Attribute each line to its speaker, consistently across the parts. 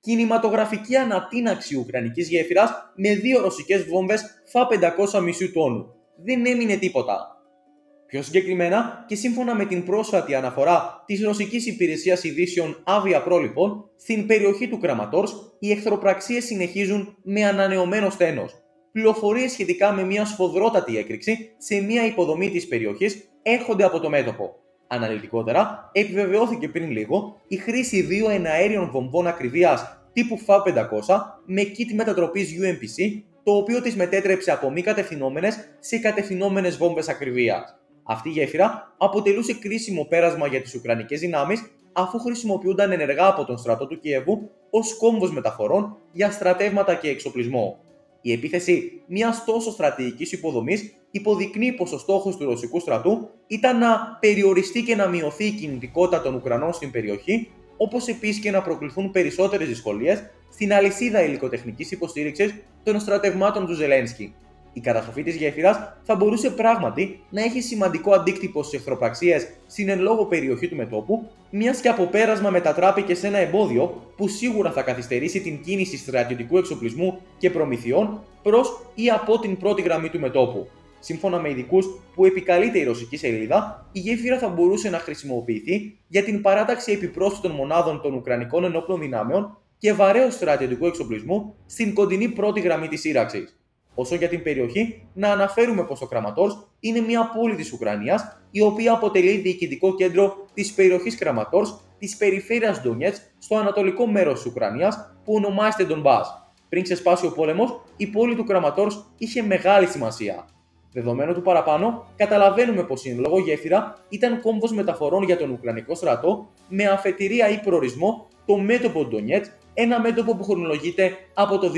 Speaker 1: Κινηματογραφική ανατείναξη ουκρανικής γέφυρας με 2 ρωσικές βόμβες Φα-500 μισού τόνου. Δεν έμεινε τίποτα. Πιο συγκεκριμένα και σύμφωνα με την πρόσφατη αναφορά της Ρωσικής Υπηρεσίας Ειδήσεων Avia Pro, λοιπόν, στην περιοχή του Κραματόρσκ οι εχθροπραξίες συνεχίζουν με ανανεωμένο στένος. Πληροφορίες σχετικά με μια σφοδρότατη έκρηξη σε μια υποδομή της περιοχής έρχονται από το μέτωπο. Αναλυτικότερα, επιβεβαιώθηκε πριν λίγο η χρήση 2 εναέριων βομβών ακριβίας τύπου Φα-500 με kit μετατροπής UMPC, το οποίο τις μετέτρεψε από μη κατευθυνόμενες σε κατευθυνόμενες βόμβες ακριβίας. Αυτή η γέφυρα αποτελούσε κρίσιμο πέρασμα για τις ουκρανικές δυνάμεις, αφού χρησιμοποιούνταν ενεργά από τον στρατό του Κιέβου ως κόμβος μεταφορών για στρατεύματα και εξοπλισμό. Η επίθεση μιας τόσο στρατηγικής υποδομής υποδεικνύει πως ο στόχος του ρωσικού στρατού ήταν να περιοριστεί και να μειωθεί η κινητικότητα των Ουκρανών στην περιοχή, όπως επίσης και να προκληθούν περισσότερες δυσκολίες στην αλυσίδα υλικοτεχνικής υποστήριξης των στρατευμάτων του Ζελένσκι. Η καταστροφή της γέφυρας θα μπορούσε πράγματι να έχει σημαντικό αντίκτυπο στις εχθροπραξίες στην εν λόγω περιοχή του μετώπου, μιας και από πέρασμα μετατράπηκε σε ένα εμπόδιο που σίγουρα θα καθυστερήσει την κίνηση στρατιωτικού εξοπλισμού και προμηθειών προς ή από την πρώτη γραμμή του μετώπου. Σύμφωνα με ειδικούς που επικαλείται η ρωσική σελίδα, η γέφυρα θα μπορούσε να χρησιμοποιηθεί για την παράταξη επιπρόσθετων μονάδων των Ουκρανικών ενόπλων δυνάμεων και βαρέως στρατιωτικού εξοπλισμού στην κοντινή πρώτη γραμμή της σύραξης. Όσο για την περιοχή, να αναφέρουμε πως το Κραματόρσκ είναι μια πόλη της Ουκρανίας, η οποία αποτελεί διοικητικό κέντρο της περιοχής Κραματόρσκ της περιφέρειας Ντονιέτσκ στο ανατολικό μέρος της Ουκρανίας που ονομάζεται Ντονμπάς. Πριν ξεσπάσει ο πόλεμος, η πόλη του Κραματόρσκ είχε μεγάλη σημασία. Δεδομένου του παραπάνω, καταλαβαίνουμε πως η εν λόγω γέφυρα ήταν κόμβος μεταφορών για τον Ουκρανικό στρατό με αφετηρία ή προορισμό το μέτωπο Ντονιέτσκ, ένα μέτωπο που χρονολογείται από το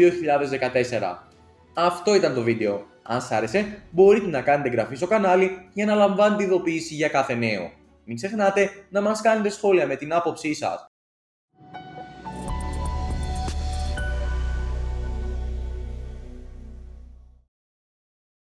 Speaker 1: 2014. Αυτό ήταν το βίντεο. Αν σας άρεσε, μπορείτε να κάνετε εγγραφή στο κανάλι για να λαμβάνετε ειδοποίηση για κάθε νέο. Μην ξεχνάτε να μας κάνετε σχόλια με την άποψή σας.